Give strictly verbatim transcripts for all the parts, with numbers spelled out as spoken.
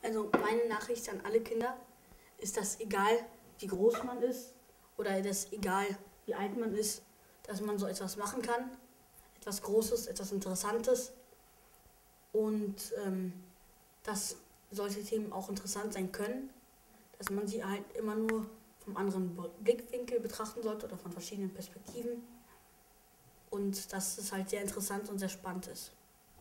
Also meine Nachricht an alle Kinder ist, dass egal wie groß man ist oder dass egal wie alt man ist, dass man so etwas machen kann. Etwas Großes, etwas Interessantes. Und ähm, dass solche Themen auch interessant sein können, dass man sie halt immer nur vom anderen Blickwinkel betrachten sollte oder von verschiedenen Perspektiven. Und dass es halt sehr interessant und sehr spannend ist.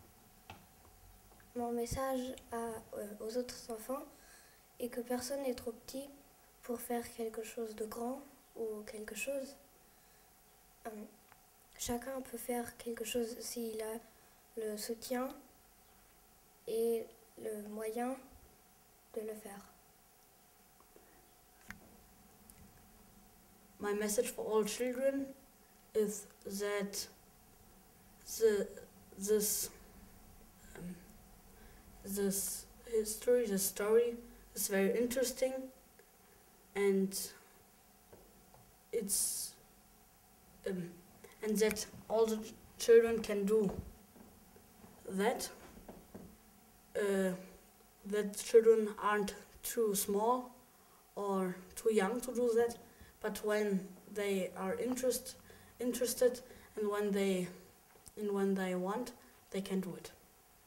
Mon message à, euh, aux autres enfants est que personne n'est trop petit pour faire quelque chose de grand ou quelque chose. Euh, chacun peut faire quelque chose s'il a le soutien et le moyen de le faire. My message for all children is that the, this, um, this history, the story is very interesting, and it's um, and that all the children can do that. Uh, that children aren't too small or too young to do that, but when they are interest, interested and when they and when they want, they can do it.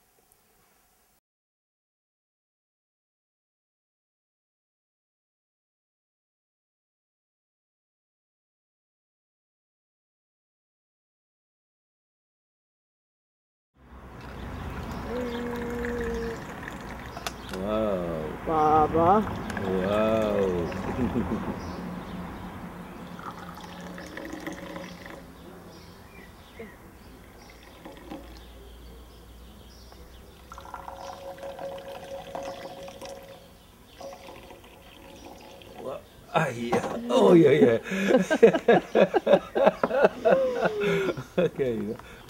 Wow. Baba. Wow. Ah, yeah. Oh, yeah, yeah. Okay.